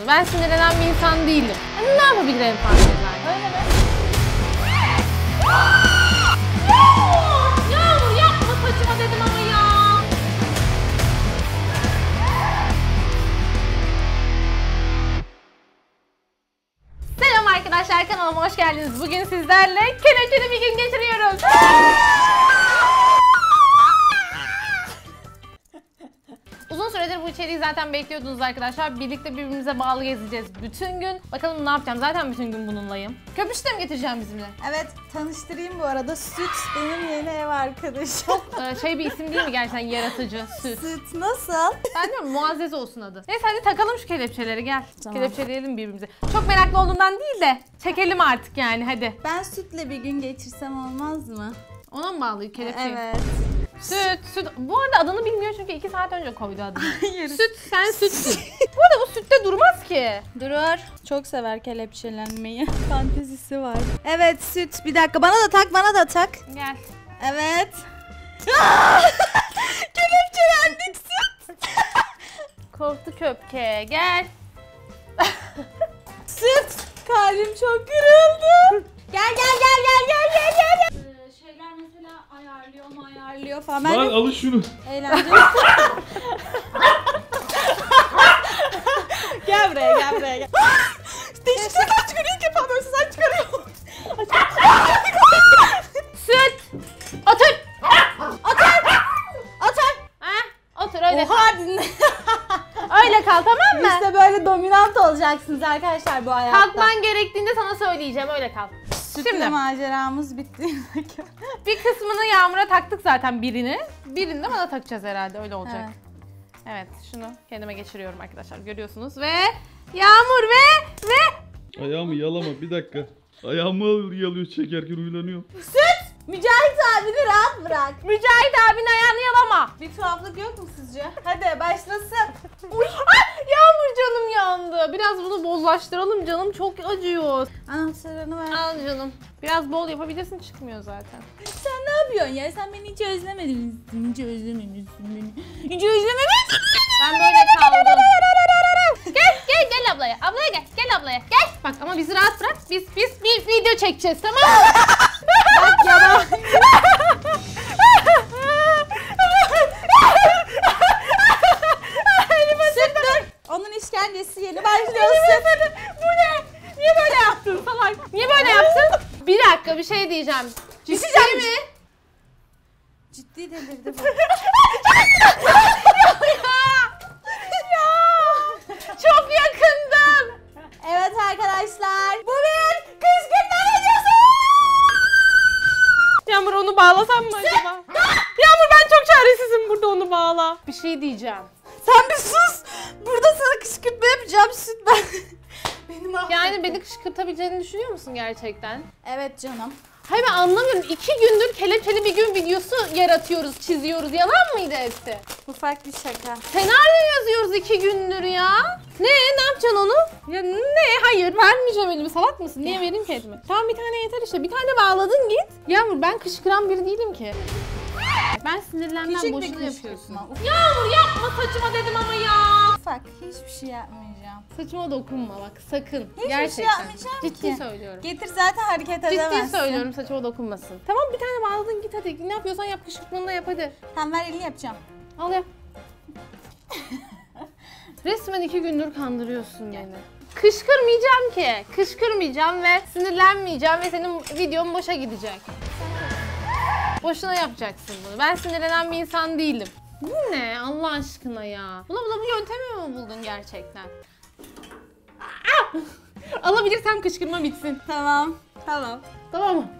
Ben sinirlenen bir insan değilim. Ne yapabilir en fazla zaten? Öyle mi? Yağmur yapma saçıma dedim ama ya. Selam arkadaşlar, kanalıma hoş geldiniz. Bugün sizlerle kelepçeli bir gün geçiriyoruz. Uzun süredir bu içeriği zaten bekliyordunuz arkadaşlar. Birlikte birbirimize bağlı gezeceğiz bütün gün. Bakalım ne yapacağım? Zaten bütün gün bununlayım. Köpüş de mi getireceğim bizimle? Evet, tanıştırayım bu arada. Süt benim yeni ev arkadaşım. Çok bir isim değil mi gerçekten, yaratıcı? Süt. Süt nasıl? Ben diyorum Muazzez olsun adı. Neyse hadi takalım şu kelepçeleri, gel. Tamam. Kelepçeleyelim birbirimize. Çok meraklı olduğundan değil de çekelim artık yani, hadi. Ben sütle bir gün geçirsem olmaz mı? Ona mı bağlı kelepçeyi? Evet. Süt. Bu arada adını bilmiyor çünkü 2 saat önce koydu adını. Hayır. Süt, sen sütsün. Bu arada bu sütte durmaz ki. Durur. Çok sever kelepçelenmeyi. Fantezisi var. Evet süt. Bir dakika bana da tak, bana da tak. Gel. Evet. Kelepçelendik süt. Korktu köpke, gel. Süt. Kalbim çok kırıldı. Gel. Şeyler mesela ayarlıyor falan. Ben Lan alın şunu. eğlenceli. Gel buraya gel. Değişik sesler çıkarıyor, ilk defa böyle sesler çıkarıyor. Süt. Otur. Otur. Otur öyle kal. Oha dinle. Öyle kal, tamam mı? İşte böyle dominant olacaksınız arkadaşlar bu hayatta. Kalkman gerektiğinde sana söyleyeceğim, öyle kal. Sütle Şimdi maceramız bitti. bir kısmını Yağmur'a taktık zaten, birini. Birini de bana takacağız herhalde, öyle olacak. Evet. Evet, şunu kendime geçiriyorum arkadaşlar, görüyorsunuz ve Yağmur ve Ayağımı yalama bir dakika. Ayağımı yalıyor çekerken uylanıyor. Süt! Mücahit abini rahat bırak. Mücahit abinin ayağını yalama. Bir tuhaflık yok mu sizce? Hadi başlasın. Yağmur canım yandı. Biraz bunu bozlaştıralım, canım çok acıyor. Anahtarını ver. Al canım. Biraz bol yapabilirsin, çıkmıyor zaten. Sen ne yapıyorsun ya? Sen beni hiç özlemedin. Hiç özlememişsin beni. Hiç özlememişsin. Ben böyle kaldım. Gel ablaya. Ablaya gel ablaya. Gel. Bak ama bizi rahat bırak. Biz bir video çekeceğiz, tamam mı? Bak ya. Süt dur. Onun işkencesi yeni başlıyorsun. Bu ne? Niye böyle yaptın salak? Niye böyle yaptın? Bir dakika, bir şey diyeceğim. Ciddi mi? Ciddi delirdi bu. Çok yakındım. Evet arkadaşlar. Bu bir kışkırtma videosu. Yağmur onu bağlasam mı acaba? Yağmur ben çok çaresizim burada, onu bağla. Bir şey diyeceğim. Sen bir sus. Burada sana kışkırtma yapacağım süt ben. Benim Yani beni kışkırtabileceğini düşünüyor musun gerçekten? Evet canım. Hayır ben anlamıyorum. 2 gündür kelepçeli bir gün videosu yaratıyoruz, çiziyoruz. Yalan mıydı hepsi? Ufak bir şaka. Senaryo yazıyoruz 2 gündür ya. Ne yapacaksın onu? Ya ne? Hayır vermeyeceğim elimi. Salak mısın? Niye vereyim ki elimi? Tamam bir tane yeter işte. Bir tane bağladın git. Yağmur ben kışkıran biri değilim ki. Ben sinirlenmem, Küçük bir boşuna yapıyorsun. kışkırtma. Yağmur yapma saçıma dedim ama ya. Ufak hiçbir şey yapmayacağım. Saçıma dokunma bak sakın. Hiçbir Gerçekten. şey yapmayacağım Ciddi ki. söylüyorum. Getir zaten hareket edemezsin. Ciddi söylüyorum, saçıma dokunmasın. Tamam bir tane bağladın git hadi. Ne yapıyorsan yap, kışkırtmanı da yap hadi. Tamam ver elini yapacağım. Al yap. Resmen 2 gündür kandırıyorsun beni. Kışkırmayacağım ki. Kışkırmayacağım ve sinirlenmeyeceğim ve senin videon boşa gidecek. Boşuna yapacaksın bunu. Ben sinirlenen bir insan değilim. Bu ne Allah aşkına ya? Bu yöntemi mi buldun gerçekten? Alabilirsem kışkırma bitsin. Tamam. Tamam mı?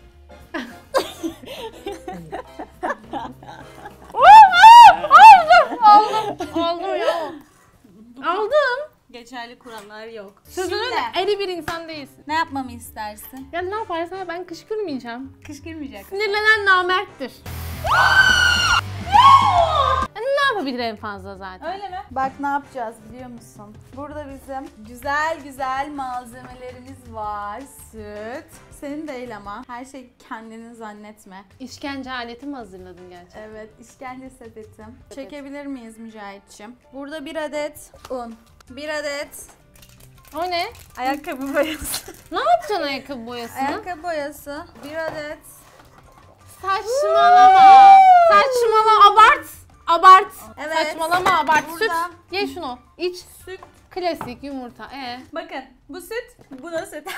Aldım ya. Aldım. Geçerli kurallar yok. Sözünün eri bir insan değilsin. Ne yapmamı istersin? Ya ne yaparsan ben kışkırmayacağım. Kışkırmayacaksın. Sinirlenen namerttir. Ne yapabilir en fazla zaten? Öyle mi? Bak ne yapacağız biliyor musun? Burada bizim güzel malzemelerimiz var. Süt. Senin değil ama. Her şey kendini zannetme. İşkence aleti mi hazırladın gerçekten? Evet, işkence sepetim. Çekebilir miyiz Mücahit'ciğim? Burada 1 adet un. 1 adet O ne? Ayakkabı boyası. Ne yapacaksın ayakkabı boyasını? Ayakkabı boyası. 1 adet. Saçmalama. Saçmalama, abart. Abart. Evet. Saçmalama, abart. Süt. Burada. Ye şunu. İç. Süt. Klasik yumurta. Bakın bu süt, bu da süt.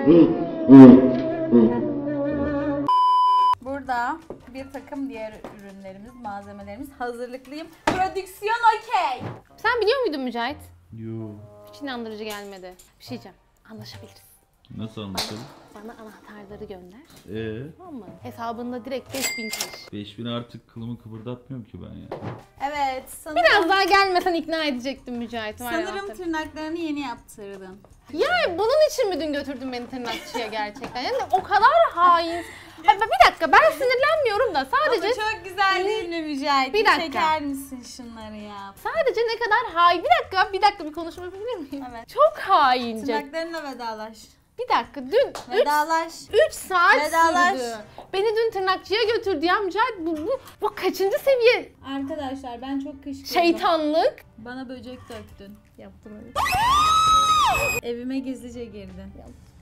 Burada bir takım diğer ürünlerimiz, malzemelerimiz. Hazırlıklıyım. Prodüksiyon okey. Sen biliyor muydun Mücahit? Yo. Hiç inandırıcı gelmedi. Bir şey diyeceğim. Anlaşabiliriz. Nasıl anlatalım? Bana anahtarları gönder. Tamam mı? Hesabında direkt 5000 cash. 5000 artık kılımı kıpırdatmıyorum ki ben ya. Evet, sanırım, Biraz daha gelmesen ikna edecektim Mücahit. Var ya sanırım anahtarı. tırnaklarını yeni yaptırdın. Ya bunun için mi dün götürdün beni tırnakçıya gerçekten? Yani o kadar hain. Ay, bir dakika, ben sinirlenmiyorum da sadece Ama çok güzel değil mi Mücahit? Bir dakika. Çeker misin şunları ya? sadece ne kadar hain. Bir dakika bir konuşma yapabilir miyim? Evet. Çok haince. Tırnaklarınla vedalaş. Bir dakika, dün Vedalaş. 3 saat Vedalaş. sürdü. Beni dün tırnakçıya götürdü ya Mücahit. Bu kaçıncı seviye Arkadaşlar ben çok kışkırdım. şeytanlık? Bana böcek döktün. Yaptım öyle. Evime gizlice girdin.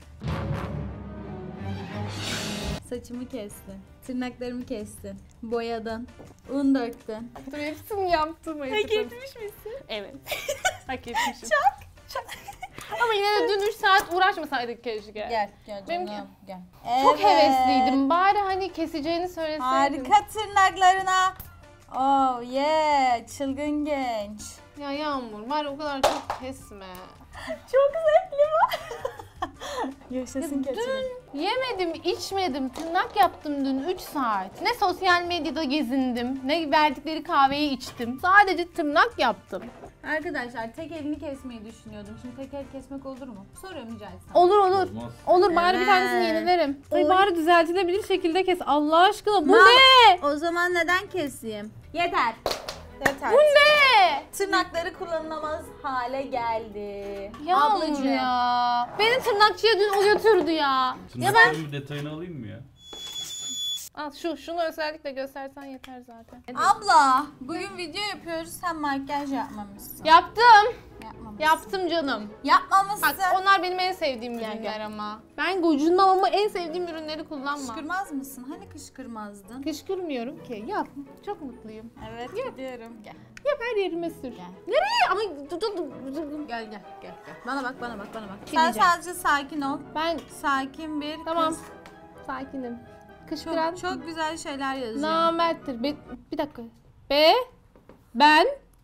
Saçımı kestin. Tırnaklarımı kestin. Boyadın. Un döktün. Hepsini yaptım. Hak etmiş misin? Evet. Hak etmişim. Çok. Ama yine de dün 3 saat uğraşmasaydık keşke. Gel canım. Benimki- Gel. Çok Evet. hevesliydim. Bari hani keseceğini söyleseydin. Harika tırnaklarına. Oh yeah. Çılgın genç. Ya Yağmur bari o kadar çok kesme. Çok zevkli bu. Yaşasın Dün yemedim, içmedim, tırnak yaptım dün 3 saat. Ne sosyal medyada gezindim, ne verdikleri kahveyi içtim. Sadece tırnak yaptım. Arkadaşlar tek elini kesmeyi düşünüyordum. Şimdi tek el kesmek olur mu? Soruyorum Mücahit sana. Olur. Olmaz. Olur bari bir Evet. tanesini yenilerim. Ay Oy. bari düzeltilebilir şekilde kes. Allah aşkına bu Ma- ne? O zaman neden keseyim? Yeter. Yeter. Bu ne? Tırnakları kullanılamaz hale geldi. Yağmur Ablacığım. ya. Beni tırnakçıya dün o götürdü ya. Ya ben... Tırnakların bir detayını alayım mı ya? Al şunu özellikle göstersen yeter zaten. Abla, bugün video yapıyoruz. Sen makyaj yapmamışsın. Yaptım. Yapmamışsın. Yaptım canım. Yapmamışsın. Bak onlar benim en sevdiğim Gel, ürünler gel. ama. Ben gocunmam ama en sevdiğim ürünleri kullanma. Kışkırmaz mısın? Hani kışkırmazdın? Kışkırmıyorum ki. Yap. Çok mutluyum. Evet, biliyorum. Gel. Yap her yerime sür. Gel. Nereye? Ama Gel. Bana bak. Sen Gideceğim. sadece sakin ol. Ben Sakin bir tamam. kız. Sakinim. Kışkıran Çok güzel şeyler yazıyor. namerttir. Bir dakika. Ben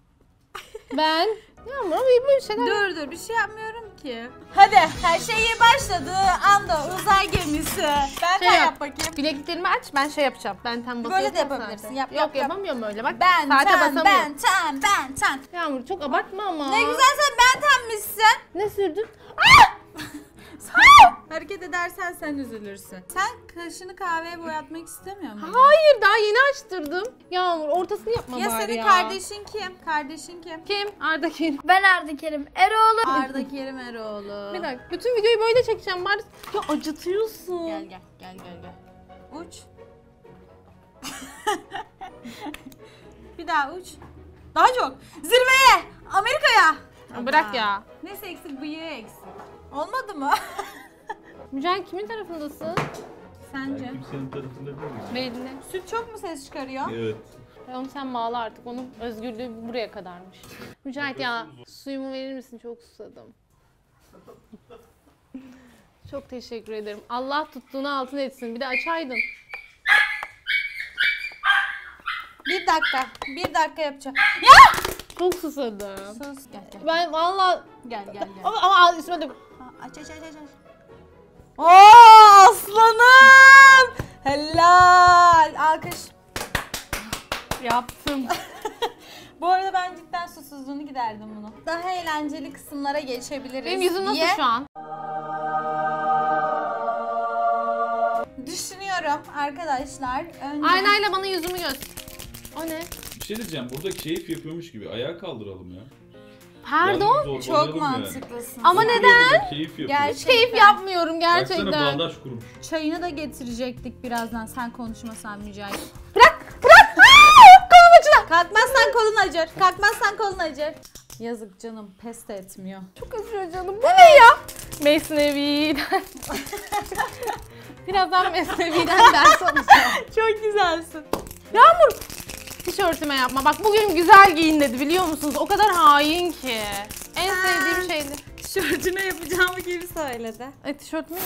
Yağmur ama böyle şeyler. Dur bir şey yapmıyorum ki. Hadi her şey iyi başladığı anda uzay gemisi. Ben de Şey yap yap. bakayım. Bilekliklerimi aç ben şey yapacağım. Ben tam basıyorum. Böyle de yapabilirsin. Yap, Yok yap. yapamıyorum öyle bak. Ben saate ten. basamıyorum. Yağmur çok abartma ama. Ne güzel sen ben tenmişsin. Ne sürdün? Hareket edersen sen üzülürsün. Sen kaşını kahveye boyatmak istemiyor musun? Hayır daha yeni açtırdım. Yağmur ortasını yapma Ya bari senin ya. kardeşin kim? Kardeşin kim? Kim? Arda Kerim. Ben Arda Kerim Eroğlu. Arda Kerim Eroğlu. Bir dakika. Bütün videoyu böyle çekeceğim bari. Ya acıtıyorsun. Gel. Uç. Bir daha uç. Daha çok. Zirveye. Amerika'ya. Bırak ya. Neyse eksik bıyığı eksik. Olmadı mı? Mücahit kimin tarafındasın? Sence? Ben kimsenin tarafında değilim. Belli. Süt çok mu ses çıkarıyor? Evet. Onu sen bağla artık. Onun özgürlüğü buraya kadarmış. Mücahit ya suyumu verir misin? Çok susadım. Çok teşekkür ederim. Allah tuttuğunu altın etsin. Bir de açaydın. Bir dakika yapacağım. Çok susadım. Sus. Gel. Ben valla Gel. ama üstüme dök. Aç. Oo aslanım. Helal. Alkış. Yaptım. Bu arada ben cidden susuzluğunu giderdim bunu. Daha eğlenceli kısımlara geçebiliriz. Benim yüzüm nasıl diye şu an? düşünüyorum arkadaşlar. Önce... Aynayla bana yüzümü göster. O ne? Bir şey diyeceğim. Burada keyif yapıyormuş gibi. Ayağa kaldıralım ya. Pardon. Yalnız Çok zorbalayalım yani. mantıklısın. Ama Oturuyor neden? burada, keyif yapıyor. Gel. Hiç keyif yapmıyorum Baksana gerçekten. bağdaş kurmuş. Çayını da getirecektik birazdan sen konuşmasan Mücahit. Bırak. Kolum acıdı. Kalkmazsan kolun acır. Yazık canım, pes de etmiyor. Çok acıyor canım. Bu ne ya? Mesnevi'den. Birazdan Mesnevi'den ders alacağım. Çok güzelsin. Yağmur, tişörtüme yapma. Bak bugün güzel giyin dedi biliyor musunuz? O kadar hain ki. En sevdiğim şeydi. Tişörtüne yapacağımı gibi söyledi. Tişörtümü...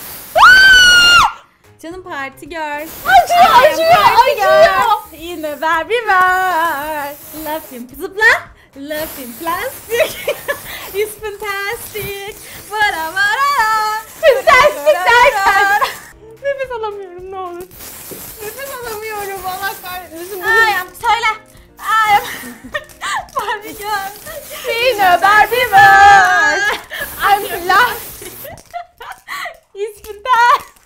Canım parti gör. Acıyor. Yine ver bir ver. Love him zıpla. Love him plastik. It's fantastic. Vara vara. Fantastic derken. Nefes alamıyorum ne olur. Nefes alamıyorum Allah kahretsin. Ayam söyle. Ayam. Barbie girl. Yine Barbie var. I'm plastic. It's fantastic.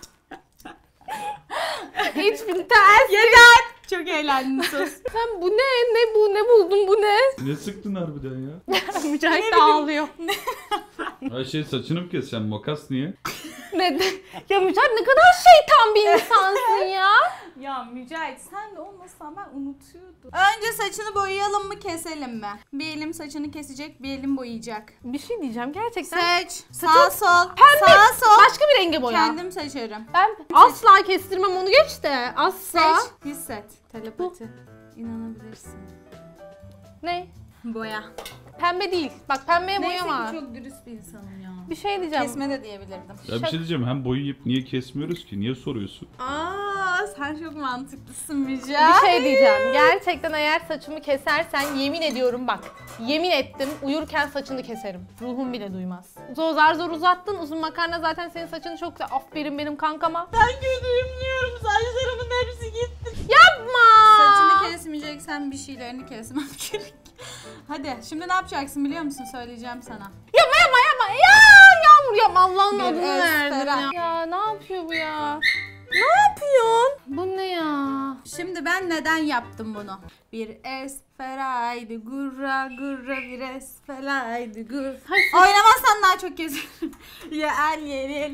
Hiç fantastic. Yeter. Çok eğlendim sus. Sen bu ne? Ne bu? Ne buldun bu ne? Ne sıktın harbiden ya? Mücahit de ağlıyor. Ayşe saçını mı keseceksin? Makas niye? Ne de? Ya Mücahit ne kadar şeytan bir insansın ya. Ya Mücahit sen de olmasan ben unutuyordum. Önce saçını boyayalım mı keselim mi? Bir elim saçını kesecek, bir elim boyayacak. Bir şey diyeceğim gerçekten. Seç. Sağ sol. Pembe. Sağ sol. Başka bir renge boya. Kendim seçerim. Ben asla kestirmem onu geç de. Asla. Seç. Hisset. Telepati. İnanabilirsin. Ne? Boya. Pembe değil. Bak pembeye Neyse boya var. ki çok dürüst bir insanım ya. Bir şey diyeceğim. Kesme de diyebilirdim. Ya bir şey diyeceğim. Hem boyayıp niye kesmiyoruz ki? Niye soruyorsun? Aa, sen çok mantıklısın Bir Mücahit. şey diyeceğim. Gerçekten eğer saçımı kesersen yemin ediyorum bak. Yemin ettim uyurken saçını keserim. Ruhum bile duymaz. Zar zor uzattın. Uzun makarna zaten senin saçını çok güzel. Aferin benim kankama. Ben kötüyüm diyorum. Saçlarımın hepsi gitti. Yapma. Saçını kesmeyeceksen bir şeylerini kesmem gerek. Hadi şimdi ne yapacaksın biliyor musun? Söyleyeceğim sana. Yapma. Ya Yağmur yapma. Allah'ın Bir adını verdim espera. ya. Ya ne yapıyor bu ya? Ne yapıyorsun? Bu ne ya? Şimdi ben neden yaptım bunu? Bir esferaydı gurra gurra bir esferaydı gur. Oynamazsan daha çok keserim. Ya el yeril.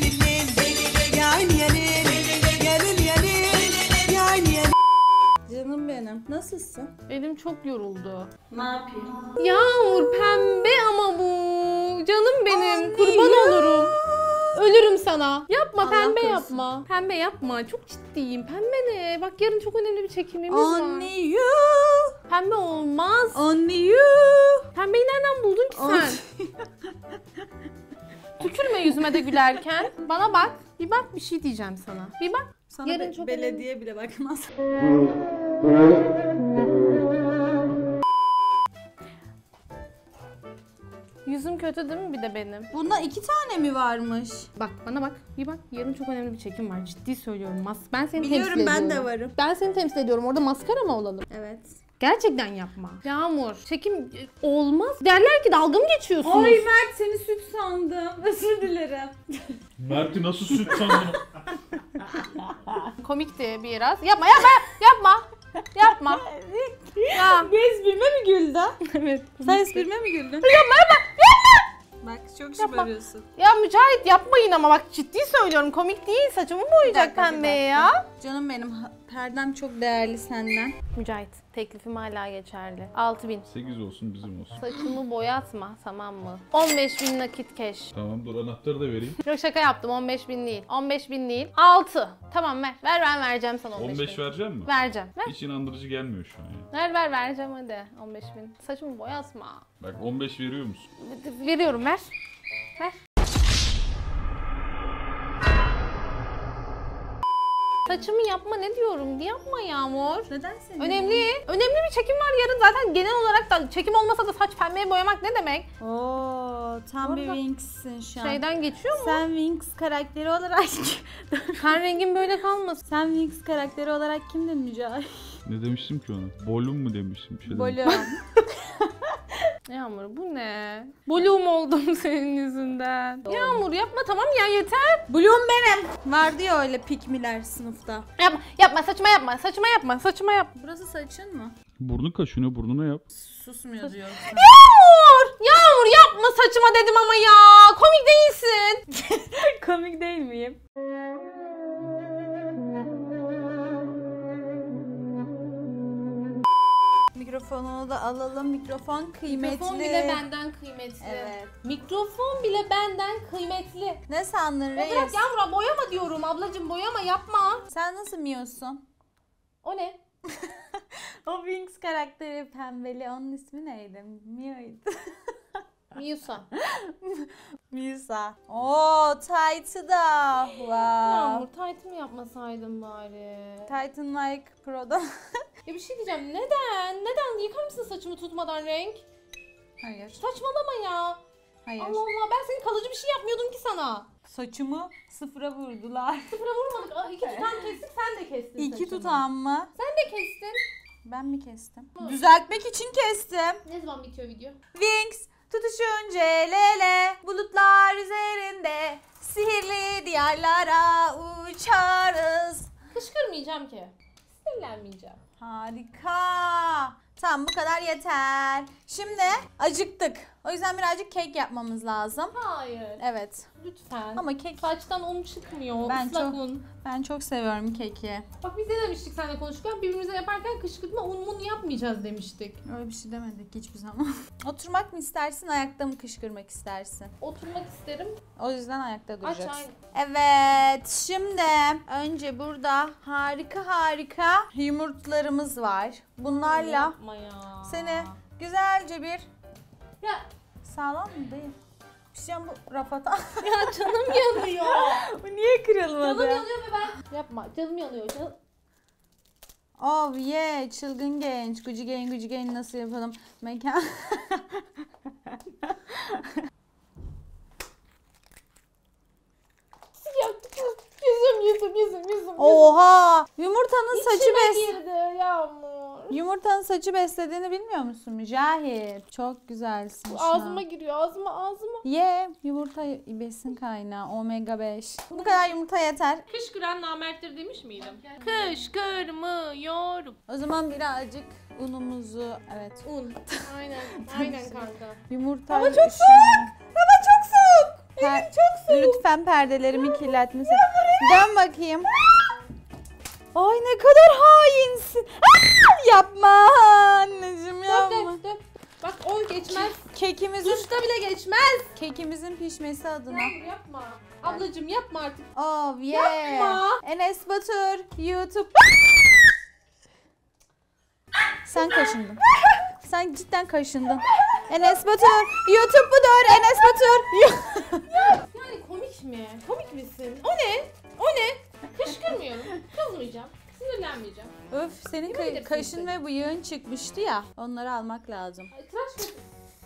Canım benim. Nasılsın? Elim çok yoruldu. Ne yapayım? Yağmur pembe ama bu. Canım benim. Kurban olurum. Ölürüm sana. Yapma Allah pembe korusun. yapma. Pembe yapma. Çok ciddiyim. Pembe ne? Bak yarın çok önemli bir çekimimiz var. Only you. Pembe olmaz. Only you. Pembeyi nereden buldun ki sen? Tükürme yüzüme de gülerken. Bana bak. Bir bak bir şey diyeceğim sana. Bir bak. Sana Yarın çok belediye bile bakmaz. Yüzüm kötü değil mi bir de benim? Bunda 2 tane mi varmış? Bak bana bak. Bir bak. Yarın çok önemli bir çekim var. Ciddi söylüyorum. Ben seni Biliyorum, temsil ben de ediyorum. varım. Ben seni temsil ediyorum. Orada maskara mı olalım? Evet. Gerçekten yapma. Yağmur, çekim olmaz. Derler ki dalga mı geçiyorsunuz? Ay Mert seni süt sandım. Özür dilerim. Mert'i nasıl süt sandın? Komikti biraz. Yapma. Yapma. Ya. Bu esprime mi güldün? Evet. Sen esprime mi güldün? Yapma. Bak çok şımarıyorsun. Ya Mücahit yapmayın ama bak ciddi söylüyorum. Komik değil. Saçımı boyayacak pembeye ya. Canım benim perdem çok değerli senden. Mücahit, teklifim hala geçerli. 6.000. 8 olsun bizim olsun. Saçımı boyatma, tamam mı? 15.000 nakit cash. Tamam dur anahtarı da vereyim. Yok şaka yaptım, 15.000 değil. 15.000 değil. 6. Tamam ver. Ver ben vereceğim sana 15.000. 15 verecek mi? Vereceğim. Ver. Hiç inandırıcı gelmiyor şu an ya. Ver vereceğim hadi 15.000. Saçımı boyatma. Bak 15 veriyor musun? Veriyorum ver. Ver. Saçımı yapma ne diyorum? Yapma Yağmur. Neden senin? Önemli bir çekim var yarın zaten genel olarak da çekim olmasa da saç pembeye boyamak ne demek? Oo, tam bir Orada Winx'sin şu an. Şeyden geçiyor mu? Sen Winx karakteri olarak Kan rengin böyle kalmasın. sen Winx karakteri olarak kimdin Mücahit? Ne demiştim ki ona? Bolum mu demiştim? Bir şey demiştim. Bolum. Yağmur bu ne? Bloom oldum senin yüzünden. Yağmur yapma tamam ya yeter. Bloom benim. Vardı ya öyle pikmiler sınıfta. Yapma saçıma yapma. Burası saçın mı? Burnun kaşınıyor, burnuna yap. Susmuyor diyor. Yağmur yapma saçıma dedim ama ya. Komik değilsin. Komik değil miyim? Mikrofonu da alalım. Mikrofon kıymetli. Mikrofon bile benden kıymetli. Evet. Mikrofon bile benden kıymetli. Ne sandın Bırak reis? Yağmur'a boyama diyorum ablacığım, boyama yapma. Sen nasıl miyorsun? O ne? O Wings karakteri pembeli. Onun ismi neydi? Mio'ydu. Miusa. Misa. Oo, Tight'ı da. Wow. Yağmur taytımı yapmasaydın bari. Titan Like Pro'da. Ya bir şey diyeceğim, neden? Neden? Yıkar mısın saçımı tutmadan renk? Hayır. Saçmalama ya. Hayır. Allah Allah, ben senin kalıcı bir şey yapmıyordum ki sana. Saçımı sıfıra vurdular. Sıfıra vurmadık. Aa, 2 tutam kestik, sen de kestin 2 saçımı. tutam mı? Sen de kestin. Ben mi kestim? Hı. Düzeltmek için kestim. Ne zaman bitiyor video? Wings tutuşunca el ele bulutlar üzerinde sihirli diyarlara uçarız. Kışkırmayacağım ki. Sinirlenmeyeceğim. Harika. Tamam, bu kadar yeter. Şimdi acıktık. O yüzden birazcık kek yapmamız lazım. Hayır. Evet. Lütfen. Ama kek Saçtan un çıkmıyor. Ben ıslak çok- un. ben çok seviyorum keki. Bak biz ne demiştik seninle konuşurken? Birbirimize yaparken kışkırtma un yapmayacağız demiştik. Öyle bir şey demedik hiçbir zaman. Oturmak mı istersin, ayakta mı kışkırmak istersin? Oturmak isterim. O yüzden ayakta Aç duracaksın. aynı. Evet, şimdi önce burada harika yumurtlarımız var. Bunlarla Yapma ya. seni güzelce bir Ya, sağlam mı değil? Pişeceğim bu rafata. ya canım yanıyor. Bu niye Canım kırılmadı? yanıyor ve ben... Yapma, canım yanıyor. Canım... Oh yeah, çılgın genç. Gucci gang nasıl yapalım? Mekan. Yaptık. Yüzüm. Oha! Yumurtanın saçı İçime girdi Yağmur. Yumurtanın saçı beslediğini bilmiyor musun? Cahil. Çok güzelsin şu Ağzıma an. giriyor, ağzıma. Ye, yumurta besin kaynağı omega 5. Bu kadar yumurta yeter. Kışkıran namerttir demiş miydim? Kışkırmıyorum. O zaman birazcık unumuzu, evet. Un. Aynen kanka. Yumurta. Hava çok soğuk. Hava çok soğuk. Çok soğuk. Lütfen perdelerimi kirletmesin. Dön bakayım. Ay ne kadar hainsin. Aa, yapma anneciğim yapma. Dök. Bak o geçmez. Kekimizin Duşta bile geçmez. kekimizin pişmesi adına. Yağmur yapma. Ablacığım yapma artık. Oh yeah. Yapma. Enes Batur YouTube. Sen kaşındın. Sen cidden kaşındın. Enes Batur YouTube budur. Enes Batur. Yani komik mi? Komik misin? O ne? O ne? Kışkırmıyorum. Kızmayacağım. Sinirlenmeyeceğim. Öf, senin Yemin kaşın ederim. ve bıyığın çıkmıştı ya. Onları almak lazım. Ay, tıraş mı?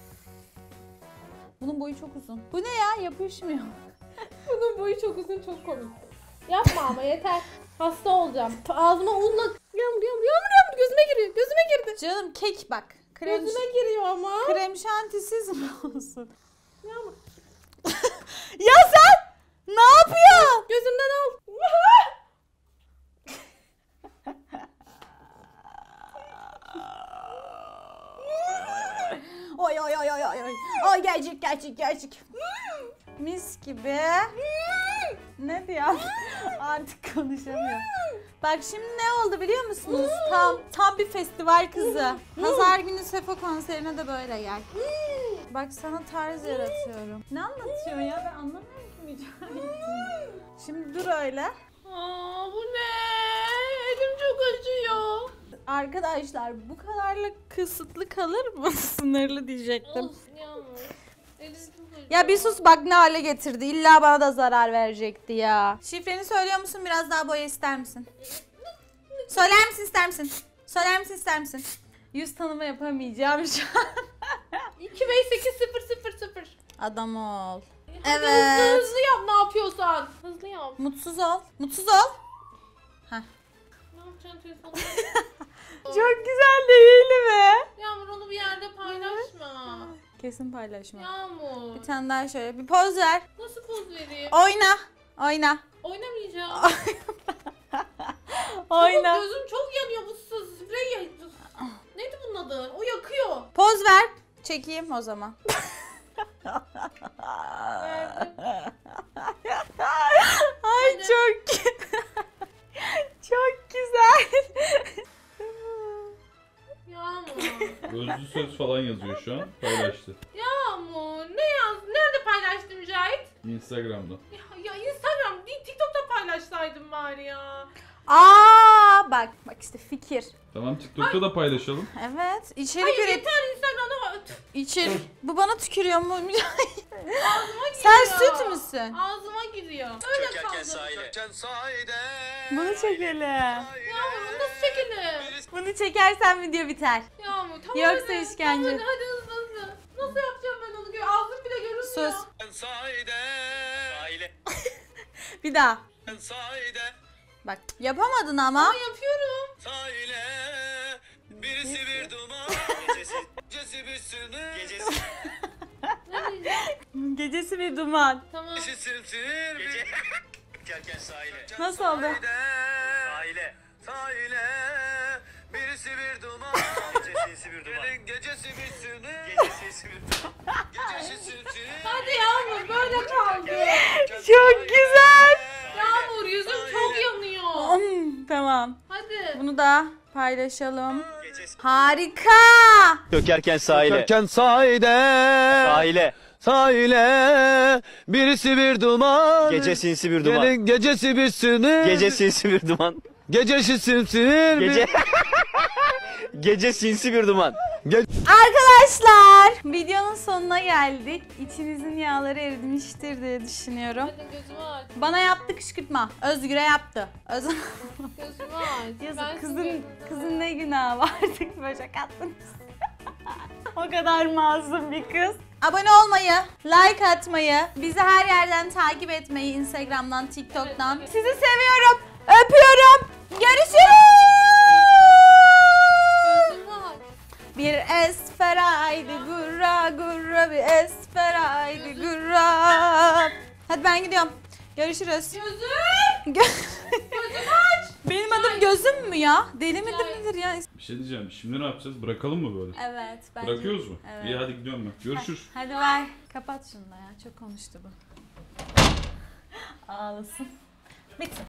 Bunun boyu çok uzun. Bu ne ya? Yapışmıyor. Bunun boyu çok uzun, çok komik. Yapma ama yeter. Hasta olacağım. Ağzıma unla... Yağmur gözüme giriyor. Gözüme girdi. Canım kek bak. Krem, Gözüme giriyor ama. krem şantisiz mi olsun? Yağmur. Ya sen ne yapıyorsun? Gözümden al. Oy oy oy oy oy. Oy gerçek. Mis gibi. Ne diyor? Artık konuşamıyorum. Bak şimdi ne oldu biliyor musunuz? Tam bir festival kızı. Pazar günü Sefo konserine de böyle gel. Bak sana tarz yaratıyorum. Ne anlatıyor ya? Ben anlamıyorum ki Mücahit. Şimdi dur öyle. Aa, bu ne? Elim çok acıyor. Arkadaşlar bu kadarla kısıtlı kalır mı? Sınırlı diyecektim. Of Yağmur. Elim çok acıyor. Ya bir sus bak ne hale getirdi. İlla bana da zarar verecekti ya. Şifreni söylüyor musun? Biraz daha boya ister misin? Söyler misin ister misin? Söyler misin ister misin? Yüz tanıma yapamayacağım şu an. 2 Bey 8000. Adam ol. Hadi Evet. hızlı yap ne yapıyorsan. Hızlı yap. Mutsuz ol. Mutsuz ol. Ne yapacaksın telefonu? Çok güzel değil mi? Yağmur onu bir yerde paylaşma. Kesin paylaşma. Yağmur. Bir tane daha şöyle bir poz ver. Nasıl poz vereyim? Oyna. Oyna. Oynamayacağım. Oyna. Çabuk, gözüm çok yanıyor bu sprey. Neydi bunun adı? O yakıyor. Poz ver. Çekeyim o zaman. Verdim. Ay Hadi. çok çok güzel. Yağmur. söz falan yazıyor şu an. Paylaştı. Yağmur ne yaz? Nerede paylaştın Mücahit? Instagram'da. Ya Instagram değil TikTok'ta paylaşsaydım bari ya. Aa bak işte fikir. Tamam, TikTok'ta da paylaşalım. Evet. İçerik Hayır üret. yeter Instagram'da var. İçerik. Bu bana tükürüyor mu? Ağzıma giriyor. Sen süt müsün? Ağzıma giriyor. Öyle kaldı. Bunu çekelim. Yağmur bunu nasıl çekelim? Bunu çekersen video biter. Yağmur tamam Yoksa hadi. işkence. Tamam, hadi hızlı. Nasıl yapacağım ben onu? Ağzım bile görünmüyor. Sus. Bir daha. Bak yapamadın ama. Ama yapıyorum. Birisi bir duman, gecesi bir sınır, Ne diyeceğim? Gecesi bir duman. Tamam. gecesi simsir bir... Giderken sahile. Nasıl oldu? Sahile. Sahile. Birisi bir duman, gecesi bir duman. Gecesi bir sınır, gecesi bir duman. Gecesi simsir. Hadi Yağmur böyle kaldı. Çok güzel. Yağmur yüzüm çok yanıyor. Tamam. Hadi. Bunu da paylaşalım. Gecesi. Harika. Dökerken sahile. Dökerken sahile, Sahile. sahile, birisi bir duman. Gece sinsi bir duman. Gelin gecesi bir sinir. Gece sinsi bir duman. Gecesi simsinir. Gece... Gece sinsi bir duman. Arkadaşlar videonun sonuna geldik. İçinizin yağları erimiştir diye düşünüyorum. Hadi gözümü aç. Bana yaptı kışkırtma. Özgür'e yaptı. Gözümü aç. Ben Yazık sizi- kızın ne günahı var artık böcek attınız. O kadar masum bir kız. Abone olmayı, like atmayı, bizi her yerden takip etmeyi, Instagram'dan, TikTok'tan. Sizi seviyorum, öpüyorum. Görüşürüz. Gözümü aç. Bir esferaydı gurra gurra, bir esferaydı gurra. Hadi ben gidiyorum. Görüşürüz. Gözüm. Gözüm aç. Benim adım gözüm mü ya? Deli midir nedir ya? Bir şey diyeceğim. Şimdi ne yapacağız? Bırakalım mı böyle? Evet. Bence. Bırakıyoruz mu? Evet. İyi hadi gidiyorum ben. Görüşürüz. Hadi ver. Kapat şunu da ya. Çok konuştu bu. Ağlasın. Bitti.